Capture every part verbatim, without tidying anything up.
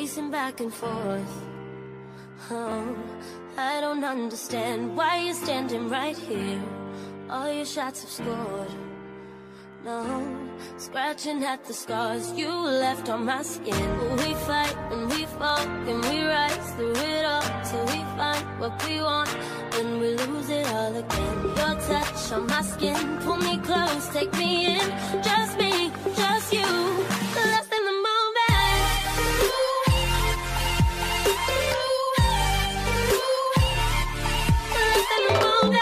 pacing back and forth. Oh, I don't understand why you're standing right here. All your shots have scored. No, scratching at the scars you left on my skin. We fight and we fall and we rise through it all till we find what we want, then we lose it all again. Your touch on my skin, pull me close, take me in. Just me, just you, lost in the moment. Lost in the moment.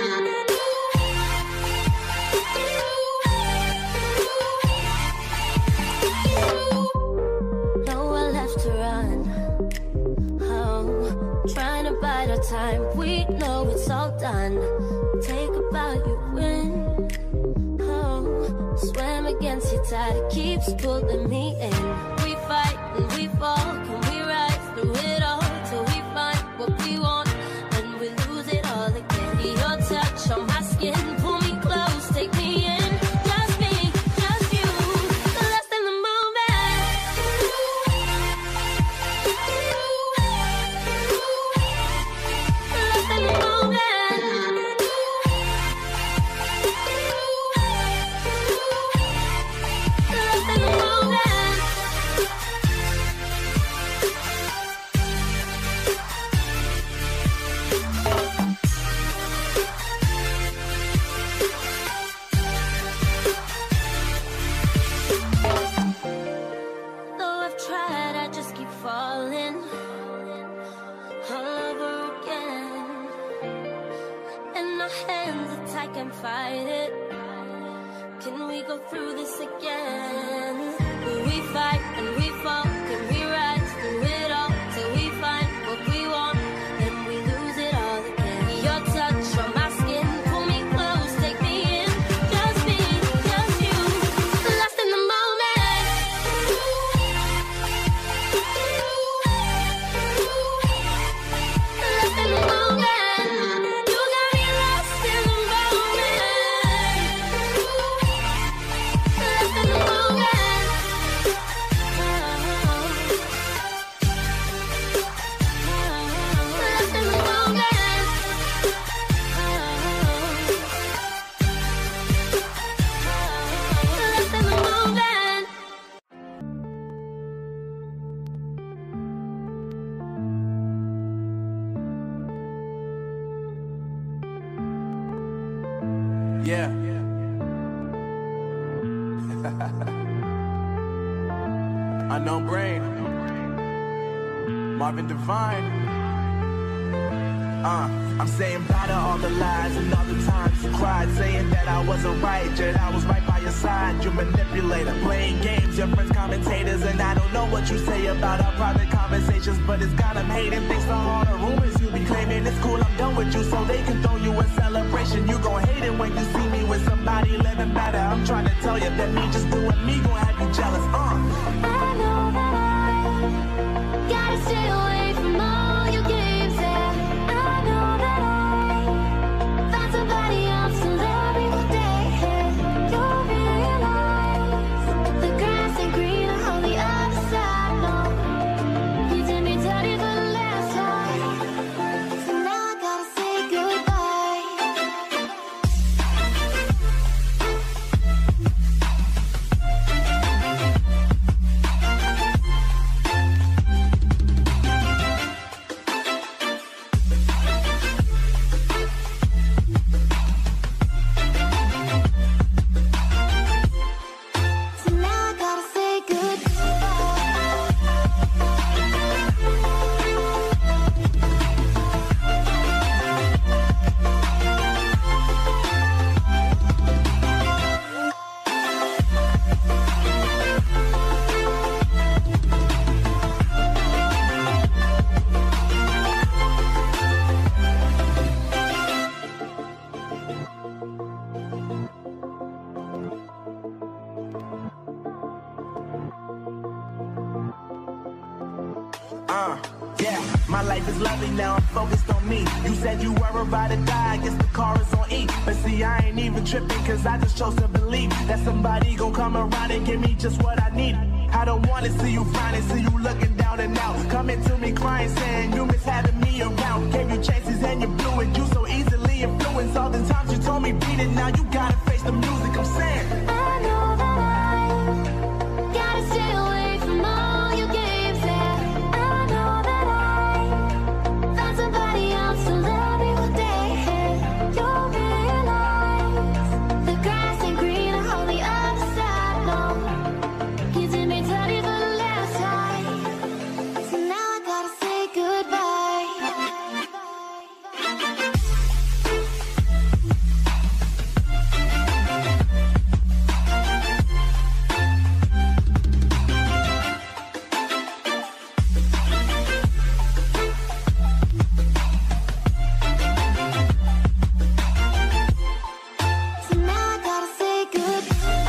Time, we know it's all done. Take a bow, you win. Oh, swam against your tide, it keeps pulling me in. We fight and we fall, can we rise through it all till we find what we want, and we lose it all again. Your touch on my skin, pull me close, take me in. Just me, just you, lost in the moment. Can fight it. Can we go through this again? We fight and we fall, can we rise through it all till we find what we want, and we lose it all again. Your touch on my skin, pull me close, take me in. Just me, just you, lost in the moment. Lost in the moment. Yeah. Unknown Brain, Marvin Divine. Uh, I'm saying bye to all the lies and all the times you cried, saying that I wasn't right, yet I was right by your side. You manipulator, playing games, your friends commentators, and I don't know what you say about our private conversations, but it's got them hating. Thanks to all the rumors you be claiming. It's cool, I'm done with you, so they can throw you a celebration. You gon' hate it when you see me with somebody living better. I'm trying to tell you that me just doing me gon' have you jealous. Uh. I know that I gotta stay away from all your games, yeah. I know that I find somebody else to love every day, yeah. You'll realize the grass ain't greener on the other side, no. You did me dirty for the last time, so now I gotta say goodbye. Uh, yeah, my life is lovely now, I'm focused on me. You said you were about to die, I guess the car is on E. But see, I ain't even tripping, cause I just chose to believe that somebody gon' come around and give me just what I need. I don't wanna see you finally, see you looking down and out. Coming to me crying, saying you miss having me around. Gave you chances and you blew it. You so easily influenced. All the times you told me beat it, now you gotta face the music. I'm saying I know that I gotta stay away from all your games. And I know that I found somebody else to love me one day. You'll realize the grass ain't greener on the other side. No, you did me dirty for the last time, so now I gotta say goodbye. So now I gotta say goodbye.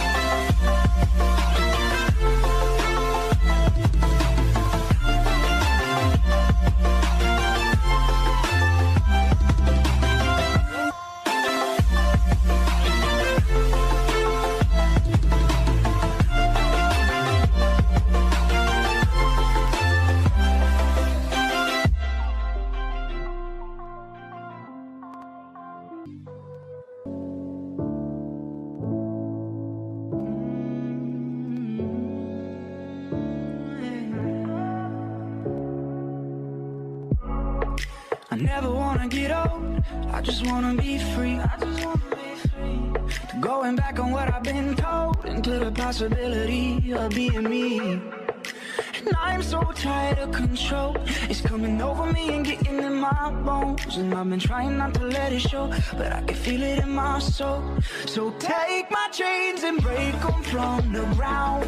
I never wanna get old, I just wanna be free. I just wanna be free. To going back on what I've been told, into the possibility of being me. And I'm so tired of control, it's coming over me and getting in my bones. And I've been trying not to let it show, but I can feel it in my soul. So take my chains and break them from the ground.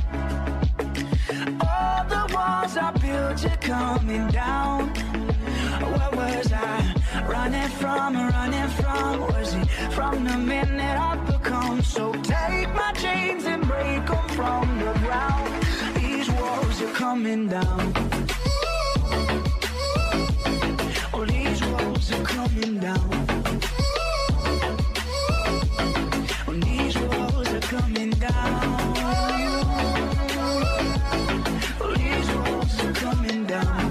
All the walls I built are coming down. Where was I running from, running from? Was it from the man that I've become? So take my chains and break them from the ground. These walls are coming down. Oh, these walls are coming down. Oh, these walls are coming down. Oh, these walls are coming down.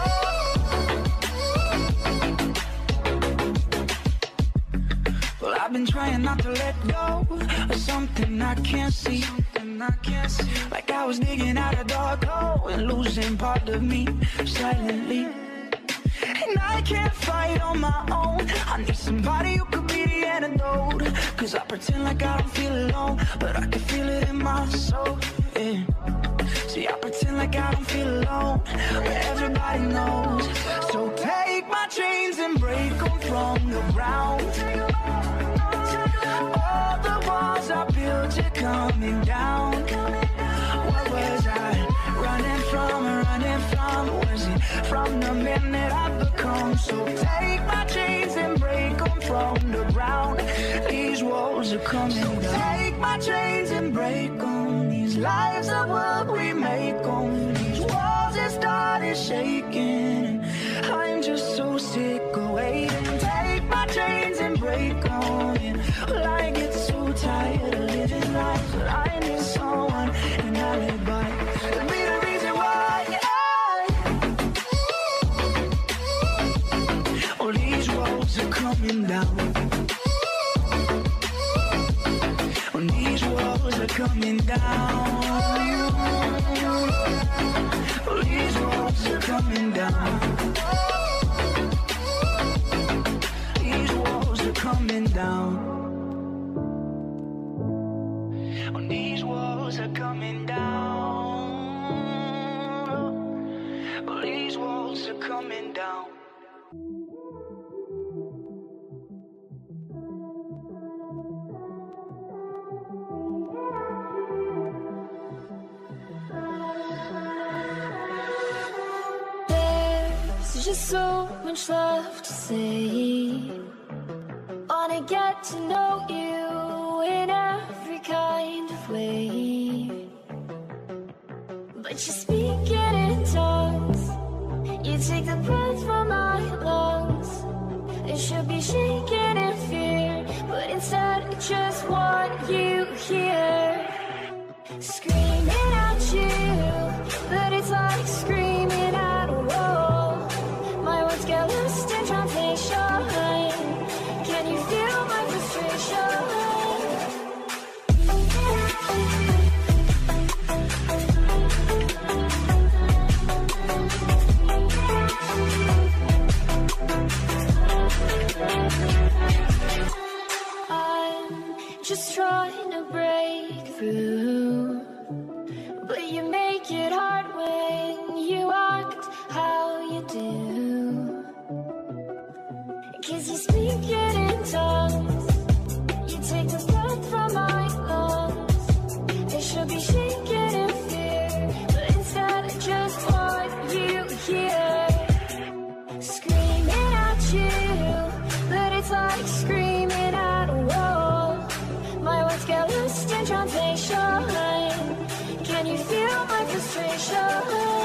I've been trying not to let go of something I can't see. Something I can't see. Like I was digging out a dark hole and losing part of me silently. And I can't fight on my own. I need somebody who could be the antidote. Cause I pretend like I don't feel alone, but I can feel it in my soul, yeah. See, I pretend like I don't feel alone, but everybody knows. So take my chains and break them from the ground. All the walls I built are coming down. What was I running from, running from? Was it from the man that I've become? So take my chains and break them from the ground. These walls are coming down. Take my chains and break them. These lives are what we make them. These walls have started shaking. I'm just so sick of waiting. Take my chains and break them. Well, I get so tired of living life, but I need someone and I live by. To be the reason why I. Oh, these walls are coming down. Oh, these walls are coming down. Oh, these walls are coming down. These walls are coming down. Oh, these walls are coming down. Oh, these walls are coming down. There's just so much left to say. Wanna get to know you in every kind of way, but you speak it in tongues. You take the breath from my lungs. It should be shaking in fear, but instead I just want you here. Screaming at you, but it's like screaming frustration.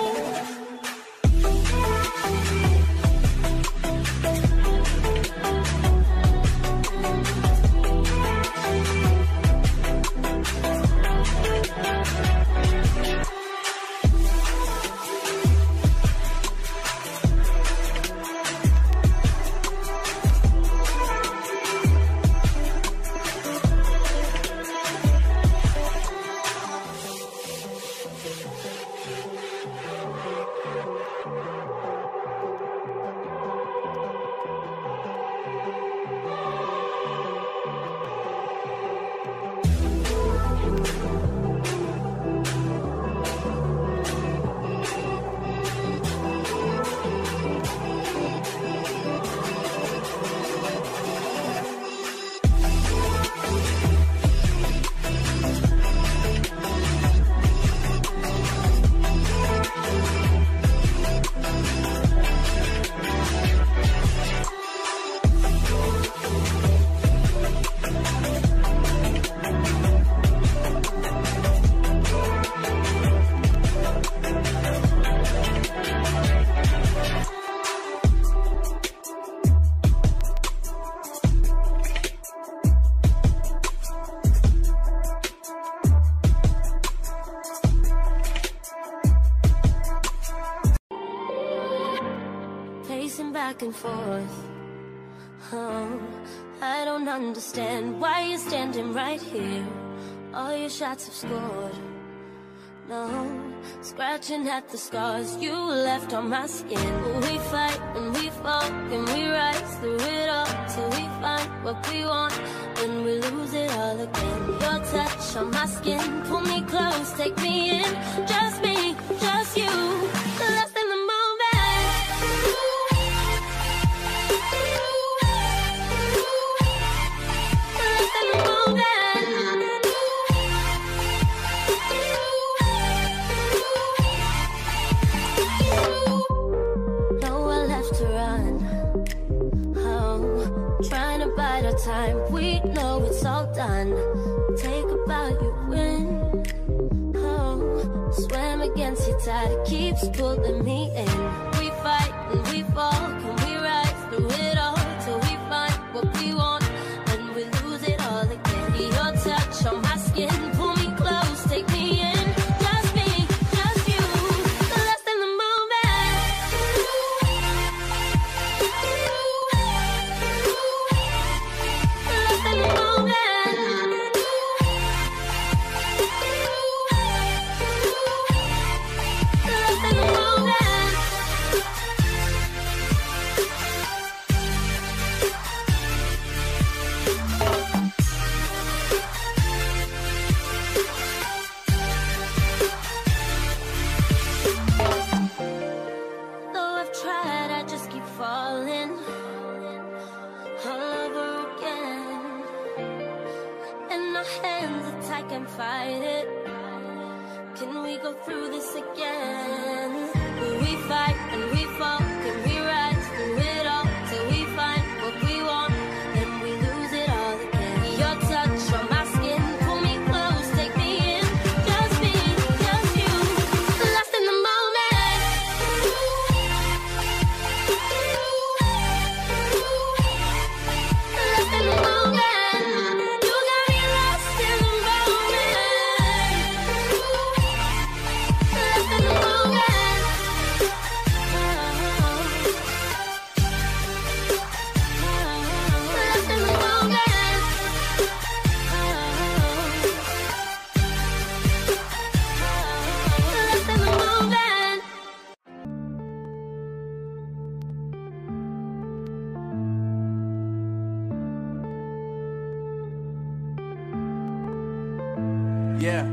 Back and forth. Oh, I don't understand why you're standing right here. All your shots have scored. No, scratching at the scars you left on my skin. We fight and we fall and we rise through it all till we find what we want. Then we lose it all again. Your touch on my skin, pull me close, take me in. Just me, just you, lost in the moment. Time we know it's all done. Take a bow, you win. Oh, swam against your tide, it keeps pulling me in. We fight and we fall, can we rise through it all till we find what we want, and we lose it all again. Your touch on my skin, pull me close, take me in. Just me, just you, lost in the moment. Can fight it. Can we go through this again? We fight and we fall, can we rise through it all till we find what we want, and we lose it all again. Your touch on my skin, pull me close, take me in. Just me, just you, lost in the moment. Lost in the moment. Yeah.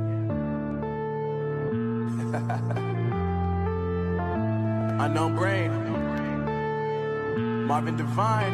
Unknown Brain, Marvin Divine.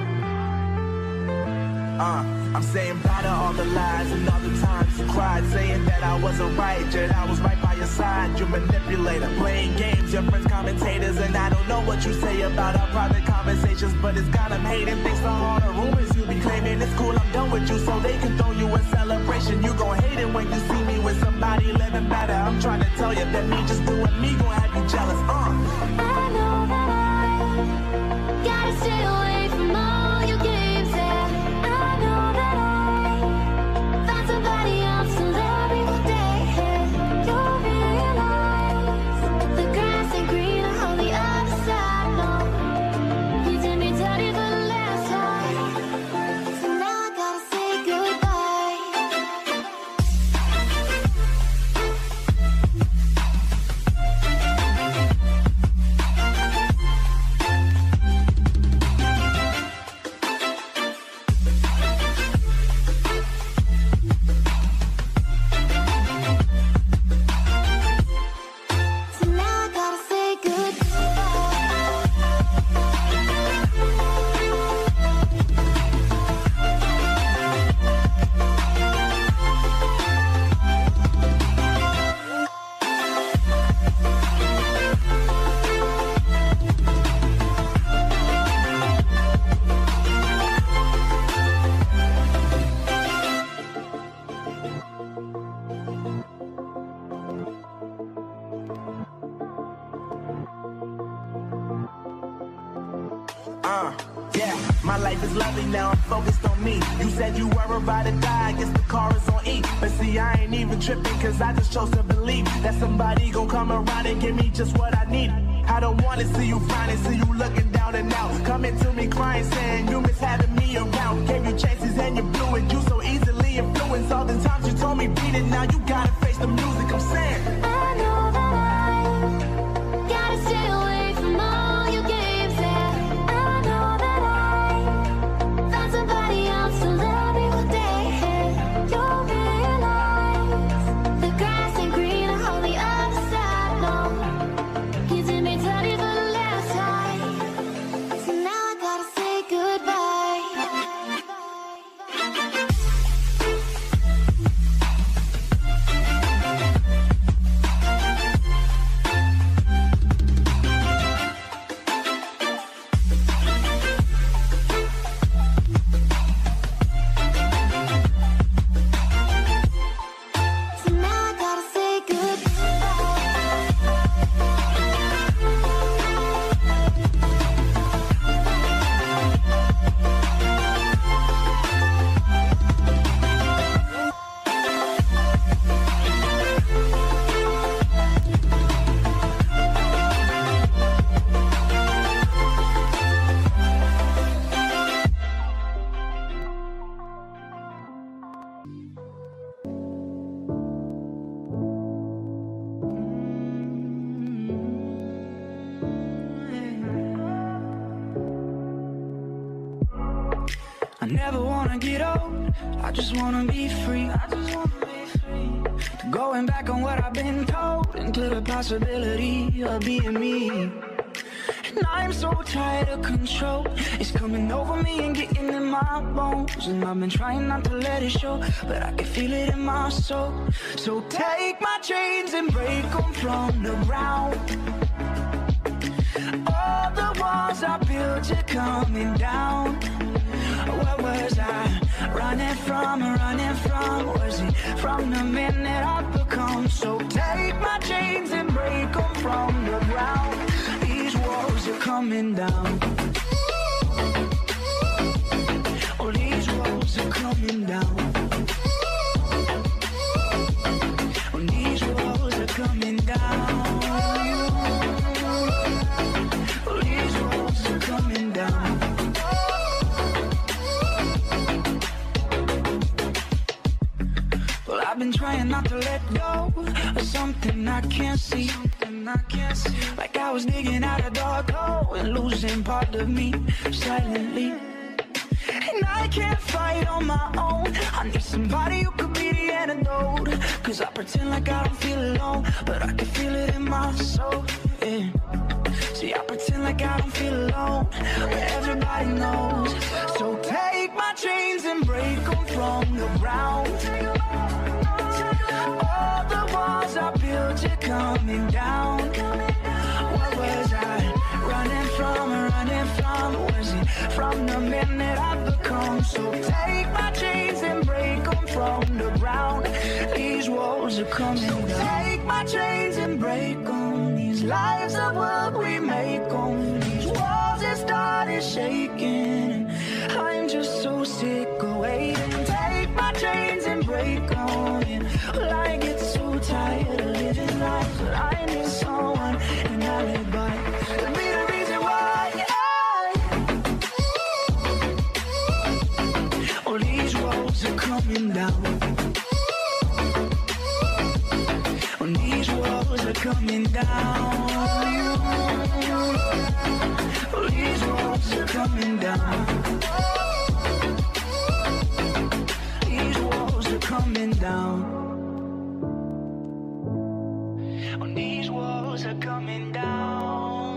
Uh, I'm saying bye to all the lies and all the times you cried, saying that I wasn't right, yet I was right by your side. You manipulator, playing games, your friends commentators, and I don't know what you say about our private conversations, but it's got them hating. Thanks to all the rumors you be claiming, it's cool, I'm done with you, so they can throw you a celebration. You gon' hate it when you see me with somebody living better. I'm trying to tell you that me just doing me gon' have you jealous. Uh. I know that I gotta stay away from all your games. Yeah, I know that I find somebody else to love you one day. You'll realize the grass ain't greener on the other side. No, you did me dirty for the last time, so now I gotta say goodbye. So now I gotta say goodbye. Uh, yeah, my life is lovely now, I'm focused on me. You said you were about to die, I guess the car is on E. But see, I ain't even tripping, cause I just chose to believe that somebody gon' come around and give me just what I need. I don't wanna see you frowning, see you looking down and out. Coming to me crying, saying you miss having me around. Gave you chances and you blew it, you so easily influenced. All the times you told me beat it, now you gotta face the music, I'm saying. I know that I gotta stay away from all your games. Yeah, I know that I found somebody else to love me one day. You'll realize the grass ain't greener on the other side. No, you did me dirty for the last time, so now I gotta say goodbye. So now I gotta say goodbye. I never wanna get old, I just wanna be free. I just wanna be free. To going back on what I've been told, into the possibility of being me. And I'm so tired of control, it's coming over me and getting in my bones. And I've been trying not to let it show, but I can feel it in my soul. So take my chains and break them from the ground. All the walls I built are coming down. Where was I? Running from, running from? Was it from the man that I've become? So take my chains and break them from the ground. These walls are coming down. Oh, these walls are coming down. Oh, these walls are coming down. Oh, these walls are coming down. I've been trying not to let go of something I can't see. Something I can't see. Like I was digging out a dark hole and losing part of me silently. And I can't fight on my own, I need somebody who could be the antidote. Cause I pretend like I don't feel alone, but I can feel it in my soul, yeah. See, I pretend like I don't feel alone, but everybody knows. So take my chains and break them from the ground. All the walls I built are coming down. What was I running from, running from? Was it from the minute I've become. So take my chains and break them from the ground. These walls are coming down. Take my chains and break them. These lives are what we make them. These walls have started shaking. I'm just so sick of waiting. Take my chains and break them. Well, I get so tired of living life, but I need someone and I live by. It'll be the reason why I, oh, these walls are coming down. Oh, these walls are coming down. Oh, these walls are coming down. These walls are coming down. When these walls are coming down,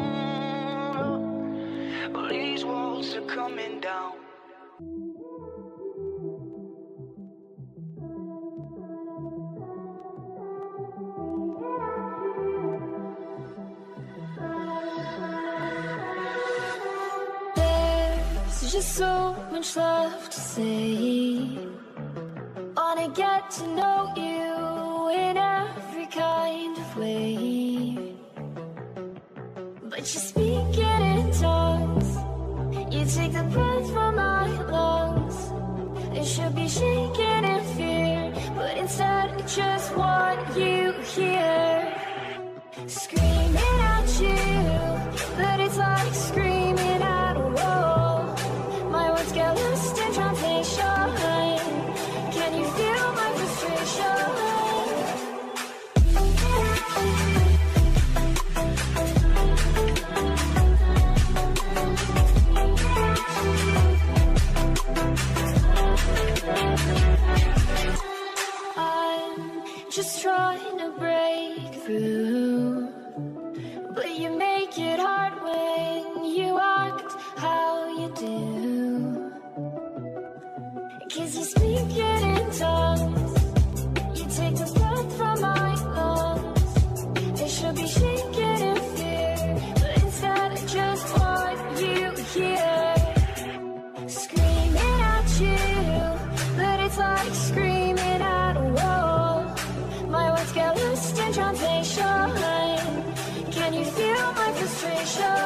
well, these walls are coming down. There's just so much left to say. Wanna get to know you in every kind of way, but you speak it in tongues. You take the breath from my lungs. It should be shaking in fear, but instead I just want you here. Screaming at you, but it's like screaming at a wall. My words get lost in translation. Can you feel my frustration? I'm just trying to break through, but you make it hard when you act how you do. 'Cause you speak it in tongues. You take the breath from my lungs. It should be shaking in fear, but instead I just want you here. Screaming at you, but it's like screaming at a wall. My words get lost in translation. Can you feel my frustration?